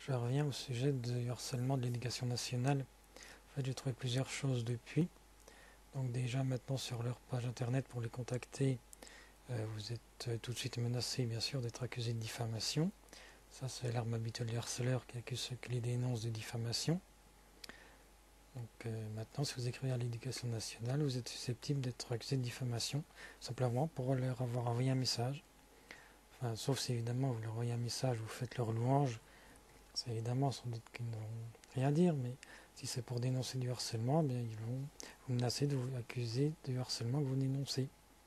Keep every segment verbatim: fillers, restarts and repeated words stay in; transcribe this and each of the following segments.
je reviens au sujet du harcèlement de l'éducation nationale. En fait, j'ai trouvé plusieurs choses depuis. Donc déjà maintenant sur leur page internet pour les contacter, euh, vous êtes euh, tout de suite menacé bien sûr d'être accusé de diffamation. Ça c'est l'arme habituelle des harceleurs qui accusent ceux qui les dénoncent de diffamation. Donc euh, maintenant si vous écrivez à l'éducation nationale, vous êtes susceptible d'être accusé de diffamation, simplement pour leur avoir envoyé un message. Enfin, sauf si évidemment vous leur envoyez un message, vous faites leur louange. C'est évidemment sans doute qu'ils n'ont rien à dire, mais si c'est pour dénoncer du harcèlement, eh bien ils vont vous menacer de vous accuser du harcèlement que vous dénoncez.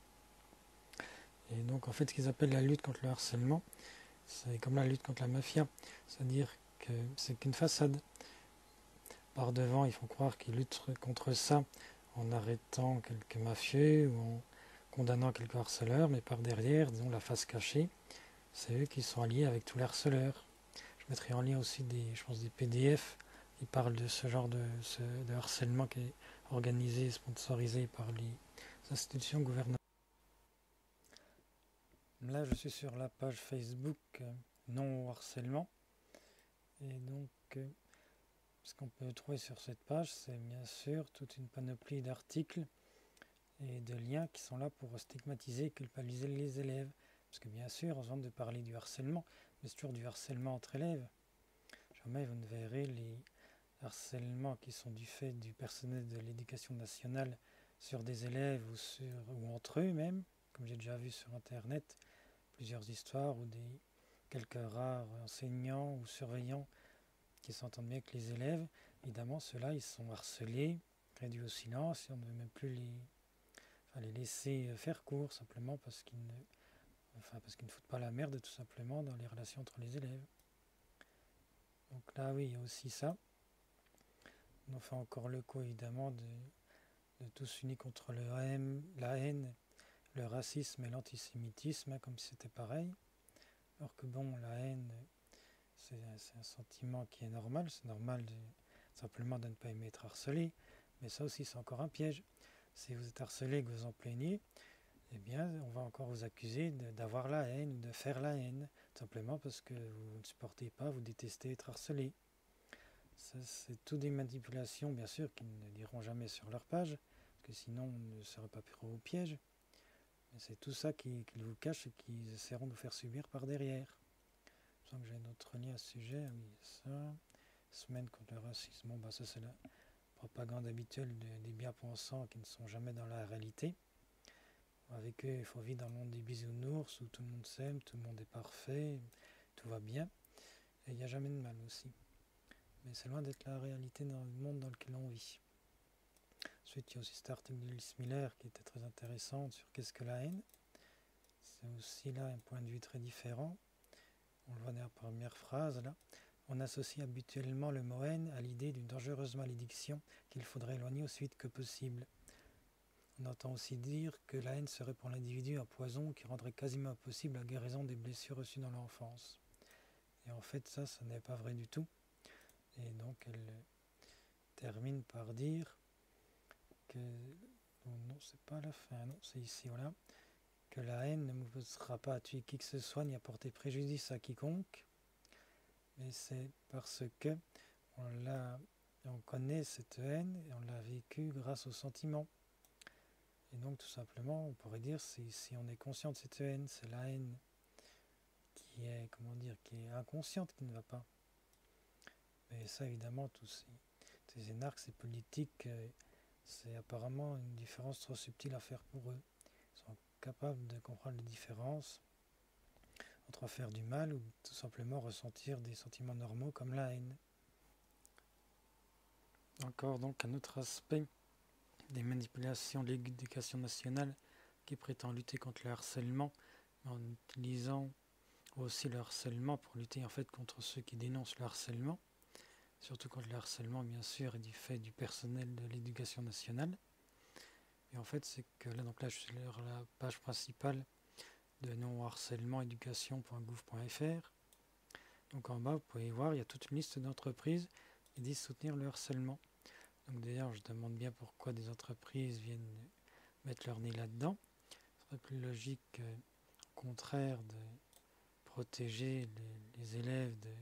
Et donc en fait ce qu'ils appellent la lutte contre le harcèlement, c'est comme la lutte contre la mafia, c'est-à-dire que c'est qu'une façade. Par devant, ils font croire qu'ils luttent contre ça en arrêtant quelques mafieux ou en condamnant quelques harceleurs, mais par derrière, disons la face cachée, c'est eux qui sont alliés avec tous les harceleurs. Je mettrai en lien aussi des, je pense, des P D F qui parlent de ce genre de, ce, de harcèlement qui est organisé et sponsorisé par les institutions gouvernementales. Là, je suis sur la page Facebook euh, non au harcèlement. Et donc, euh, ce qu'on peut trouver sur cette page, c'est bien sûr toute une panoplie d'articles et de liens qui sont là pour stigmatiser et culpabiliser les élèves. Parce que bien sûr, on vient de parler du harcèlement, mais c'est toujours du harcèlement entre élèves. Jamais vous ne verrez les harcèlements qui sont du fait du personnel de l'éducation nationale sur des élèves ou, sur, ou entre eux même, comme j'ai déjà vu sur internet plusieurs histoires où des quelques rares enseignants ou surveillants qui s'entendent bien avec les élèves, évidemment ceux-là ils sont harcelés, réduits au silence et on ne veut même plus les, enfin, les laisser faire cours simplement parce qu'ils ne, enfin, parce qu'ils ne foutent pas la merde tout simplement dans les relations entre les élèves. Donc là oui il y a aussi ça. On fait encore le coup évidemment de, de tous unis contre le haine, la haine, le racisme et l'antisémitisme, hein, comme si c'était pareil. Alors que bon, la haine, c'est, c'est un sentiment qui est normal, c'est normal de, simplement de ne pas aimer être harcelé, mais ça aussi c'est encore un piège. Si vous êtes harcelé et que vous en plaignez, eh bien on va encore vous accuser de, d'avoir la haine, de faire la haine, simplement parce que vous ne supportez pas, vous détestez être harcelé. Ça, c'est tout des manipulations, bien sûr, qu'ils ne diront jamais sur leur page, parce que sinon on ne serait pas pris au piège. Mais c'est tout ça qu'ils, qu'ils vous cachent et qu'ils essaieront de vous faire subir par derrière. Je sens que j'ai un autre lien à ce sujet. Oui, ça. Semaine contre le racisme. Bon, bah, ça, c'est la propagande habituelle de, des bien-pensants qui ne sont jamais dans la réalité. Avec eux, il faut vivre dans le monde des bisounours où tout le monde s'aime, tout le monde est parfait, tout va bien. Et il n'y a jamais de mal aussi. Mais c'est loin d'être la réalité dans le monde dans lequel on vit. Ensuite, il y a aussi cet article de Lise Miller qui était très intéressant sur qu'est-ce que la haine. C'est aussi là un point de vue très différent. On le voit dans la première phrase là. On associe habituellement le mot haine à l'idée d'une dangereuse malédiction qu'il faudrait éloigner aussi vite que possible. On entend aussi dire que la haine serait pour l'individu un poison qui rendrait quasiment impossible la guérison des blessures reçues dans l'enfance. Et en fait, ça, ça n'est pas vrai du tout. Et donc, elle termine par dire que... Non, non c'est pas la fin, non, c'est ici, voilà. Que la haine ne vous poussera pas à tuer qui que ce soit ni à porter préjudice à quiconque. Mais c'est parce que on, l'a, on connaît cette haine et on l'a vécue grâce au sentiment. Et donc tout simplement, on pourrait dire, si, si on est conscient de cette haine, c'est la haine qui est, comment dire, qui est inconsciente, qui ne va pas. Mais ça, évidemment, tous ces, ces énarques, ces politiques, euh, c'est apparemment une différence trop subtile à faire pour eux. Ils sont capables de comprendre les différences entre faire du mal ou tout simplement ressentir des sentiments normaux comme la haine. Encore donc un autre aspect des manipulations de l'éducation nationale qui prétend lutter contre le harcèlement en utilisant aussi le harcèlement pour lutter en fait contre ceux qui dénoncent le harcèlement, surtout quand le harcèlement bien sûr est du fait du personnel de l'éducation nationale. Et en fait c'est que là donc là je suis sur la page principale de non harcèlement éducation point gouv point f r. Donc en bas vous pouvez voir il y a toute une liste d'entreprises qui disent soutenir le harcèlement. Donc d'ailleurs, je demande bien pourquoi des entreprises viennent mettre leur nez là-dedans. Ce serait plus logique, euh, au contraire, de protéger les, les élèves de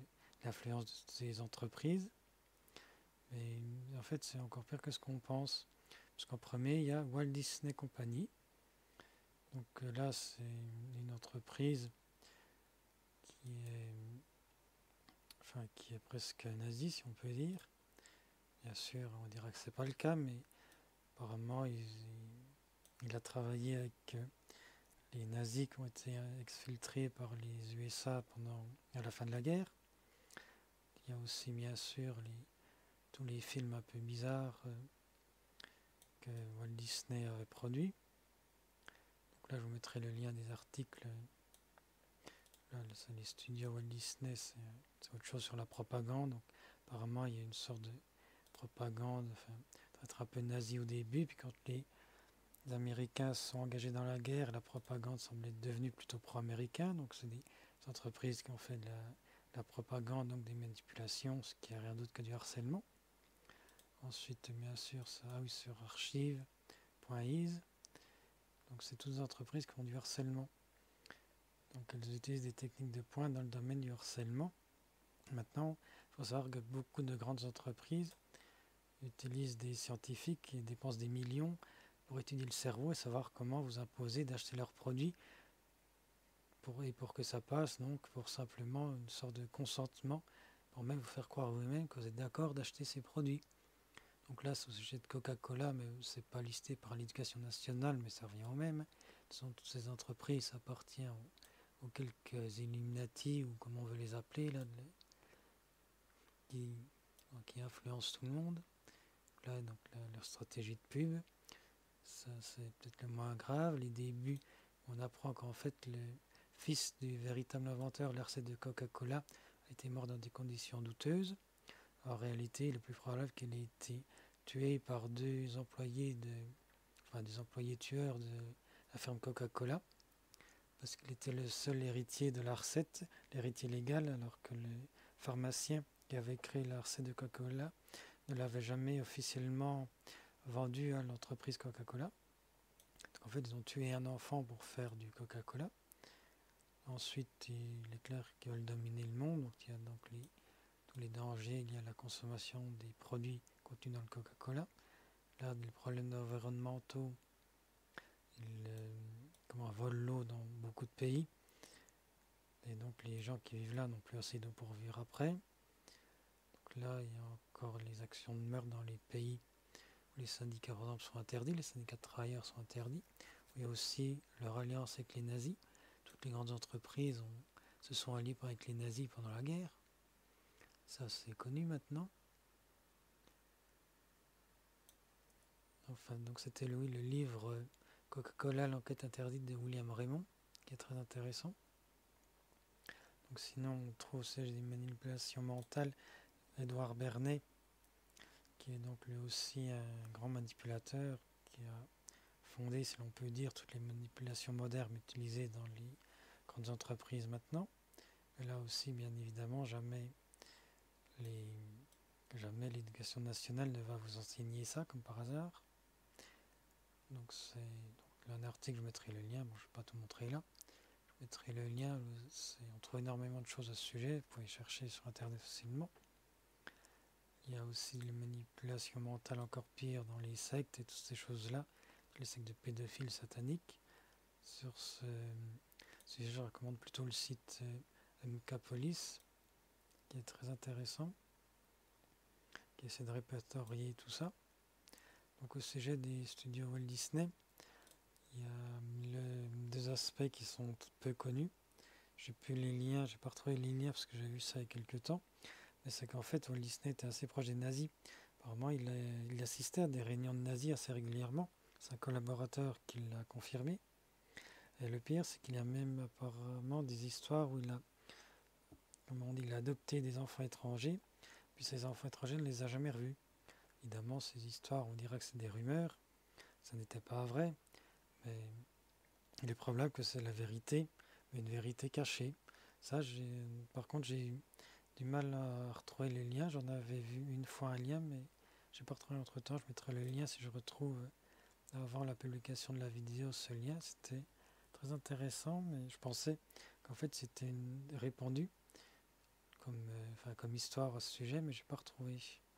l'influence de ces entreprises. Mais en fait, c'est encore pire que ce qu'on pense. Parce qu'en premier, il y a Walt Disney Company. Donc euh, là, c'est une entreprise qui est, enfin, qui est presque nazie, si on peut dire. Bien sûr, on dirait que c'est pas le cas, mais apparemment, il, il a travaillé avec euh, les nazis qui ont été exfiltrés par les U S A pendant, à la fin de la guerre. Il y a aussi, bien sûr, les, tous les films un peu bizarres euh, que Walt Disney avait produits. Donc là, je vous mettrai le lien des articles. Là, c'est les studios Walt Disney, c'est, c'est autre chose sur la propagande. Donc, apparemment, il y a une sorte de propagande, enfin, peut-être un peu nazi au début, puis quand les, les Américains sont engagés dans la guerre, la propagande semble être devenue plutôt pro-américain. Donc, c'est des entreprises qui ont fait de la, de la propagande, donc des manipulations, ce qui n'est rien d'autre que du harcèlement. Ensuite, bien sûr, ça, ah oui, sur archive point is. Donc, c'est toutes des entreprises qui font du harcèlement. Donc, elles utilisent des techniques de pointe dans le domaine du harcèlement. Maintenant, il faut savoir que beaucoup de grandes entreprises utilisent des scientifiques qui dépensent des millions pour étudier le cerveau et savoir comment vous imposer d'acheter leurs produits pour, et pour que ça passe, donc pour simplement une sorte de consentement, pour même vous faire croire vous-même que vous êtes d'accord d'acheter ces produits. Donc là, c'est au sujet de Coca-Cola, mais c'est pas listé par l'éducation nationale, mais ça revient au même. Ce sont toutes ces entreprises, ça appartient aux, aux quelques Illuminati, ou comment on veut les appeler, là, qui, qui influencent tout le monde. Là, donc la, leur stratégie de pub, ça c'est peut-être le moins grave. Les débuts, on apprend qu'en fait le fils du véritable inventeur, la recette de Coca-Cola, a été mort dans des conditions douteuses. En réalité, il est plus probable qu'il ait été tué par deux employés de, enfin des employés tueurs de la ferme Coca-Cola, parce qu'il était le seul héritier de la recette, l'héritier légal, alors que le pharmacien qui avait créé la recette de Coca-Cola ne l'avait jamais officiellement vendu à l'entreprise Coca-Cola. Donc en fait, ils ont tué un enfant pour faire du Coca-Cola. Ensuite, il est clair qu'ils veulent dominer le monde. Donc il y a donc les, tous les dangers liés à la consommation des produits contenus dans le Coca-Cola. Là, les problèmes environnementaux, ils euh, comment, volent l'eau dans beaucoup de pays. Et donc les gens qui vivent là n'ont plus assez d'eau pour vivre après. Donc là, il y a encore les actions de meurtre dans les pays où les syndicats, par exemple, sont interdits, les syndicats de travailleurs sont interdits. Il y a aussi leur alliance avec les nazis. Toutes les grandes entreprises ont, se sont alliées avec les nazis pendant la guerre. Ça, c'est connu maintenant. Enfin, donc c'était le, le livre Coca-Cola, l'enquête interdite de William Raymond, qui est très intéressant. Donc sinon, on trouve aussi des manipulations mentales. Édouard Bernet, qui est donc lui aussi un grand manipulateur, qui a fondé, si l'on peut dire, toutes les manipulations modernes utilisées dans les grandes entreprises maintenant. Mais là aussi, bien évidemment, jamais les, jamais l'éducation nationale ne va vous enseigner ça, comme par hasard. Donc c'est donc, là, un article, je mettrai le lien, bon, je ne vais pas tout montrer là. Je mettrai le lien, on trouve énormément de choses à ce sujet, vous pouvez chercher sur internet facilement. Il y a aussi les manipulations mentales encore pires dans les sectes et toutes ces choses-là, les sectes de pédophiles sataniques. Sur ce sujet, je recommande plutôt le site M K Police, qui est très intéressant, qui essaie de répertorier tout ça. Donc au sujet des studios Walt Disney, il y a le, deux aspects qui sont peu connus. J'ai plus les liens, j'ai pas retrouvé les liens parce que j'ai vu ça il y a quelques temps. Mais c'est qu'en fait, Walt Disney était assez proche des nazis. Apparemment, il, a, il assistait à des réunions de nazis assez régulièrement. C'est un collaborateur qui l'a confirmé. Et le pire, c'est qu'il y a même apparemment des histoires où il a, comment on dit, il a adopté des enfants étrangers, puis ces enfants étrangers ne les a jamais revus. Évidemment, ces histoires, on dirait que c'est des rumeurs. Ça n'était pas vrai, mais il est probable que c'est la vérité, mais une vérité cachée. Ça, j'ai, par contre, j'ai du mal à retrouver les liens. J'en avais vu une fois un lien, mais j'ai pas retrouvé entre temps. Je mettrai le lien si je retrouve avant la publication de la vidéo ce lien. C'était très intéressant, mais je pensais qu'en fait c'était une... répandu, comme, euh, enfin, comme histoire à ce sujet, mais j'ai pas retrouvé.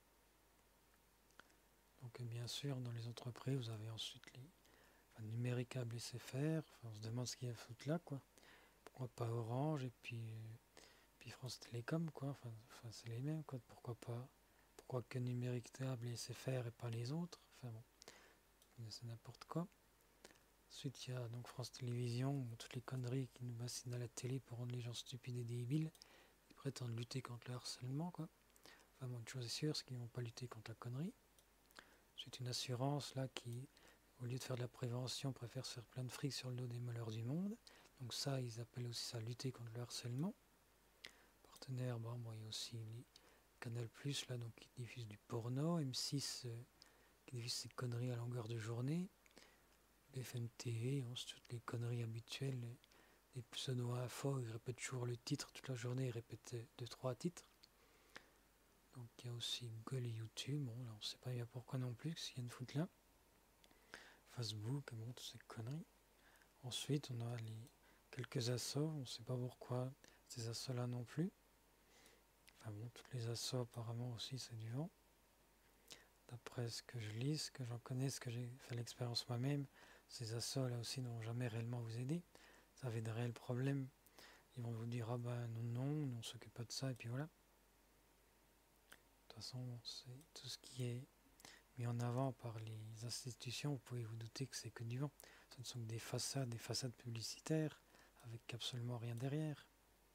Donc euh, bien sûr, dans les entreprises, vous avez ensuite les enfin, numéricables et S F R. Enfin, on se demande ce qu'il y a à foutre là, quoi. Pourquoi pas Orange et puis, euh, puis France Télécom, quoi. Enfin, enfin c'est les mêmes, quoi. Pourquoi pas Pourquoi que numéricable et S F R et pas les autres? Enfin bon, c'est n'importe quoi. Ensuite, il y a donc France Télévisions, toutes les conneries qui nous bassinent à la télé pour rendre les gens stupides et débiles. Ils prétendent lutter contre le harcèlement, quoi. Enfin bon, une chose est sûre, c'est qu'ils ne vont pas lutter contre la connerie. C'est une assurance là qui, au lieu de faire de la prévention, préfère se faire plein de fric sur le dos des malheurs du monde. Donc ça, ils appellent aussi ça lutter contre le harcèlement. Partenaire, bon, bon, il y a aussi les Canal Plus là, donc qui diffuse du porno, M six euh, qui diffuse ses conneries à longueur de journée, B F M T V, on toutes les conneries habituelles, les pseudo-infos, ils répètent toujours le titre toute la journée, ils répètent deux trois titres. Donc il y a aussi Google et YouTube, bon là on sait pas bien pourquoi non plus, qu'est-ce qu'il y a de foutre là. Facebook, bon, toutes ces conneries. Ensuite, on a les quelques assos, on ne sait pas pourquoi ces assos-là non plus. Enfin bon, toutes les assos apparemment aussi c'est du vent. D'après ce que je lis, ce que j'en connais, ce que j'ai fait l'expérience moi-même, ces assos-là aussi n'ont jamais réellement vous aider. Ça avait de réels problèmes. Ils vont vous dire, ah ben non, non, on ne s'occupe pas de ça, et puis voilà. De toute façon, c'est tout ce qui est mis en avant par les institutions, vous pouvez vous douter que c'est que du vent. Ce ne sont que des façades, des façades publicitaires, avec absolument rien derrière.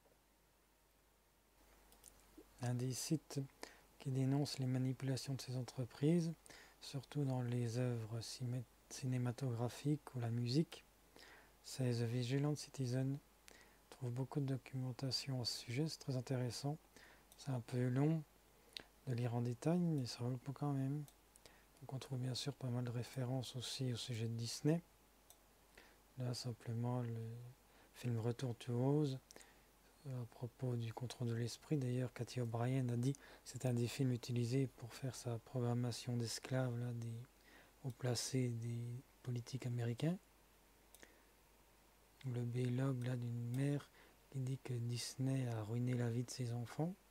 Un des sites qui dénonce les manipulations de ces entreprises, surtout dans les œuvres cinématographiques ou la musique, c'est The Vigilant Citizen. On trouve beaucoup de documentation à ce sujet, c'est très intéressant. C'est un peu long de lire en détail, mais ça vaut le coup quand même. Donc on trouve bien sûr pas mal de références aussi au sujet de Disney. Là simplement le film Retour to Oz, à propos du contrôle de l'esprit. D'ailleurs, Cathy O'Brien a dit que c'est un des films utilisés pour faire sa programmation d'esclaves, là, des haut placés des politiques américains. Le B-log là d'une mère qui dit que Disney a ruiné la vie de ses enfants.